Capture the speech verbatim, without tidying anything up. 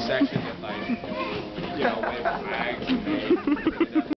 section that like, you know, wave flags and